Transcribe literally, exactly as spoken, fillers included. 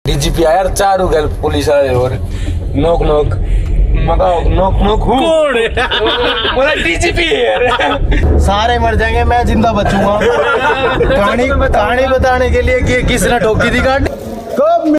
DGP आया चारों गल पुलिस वाले और नोक नोक मगाओ नोक नोक हूँ बोला डीजीपी है। सारे मर जाएंगे, मैं जिंदा बचूंगा। कहानी कहानी बताने के लिए कि किसने ठोकी थी गाड़ी।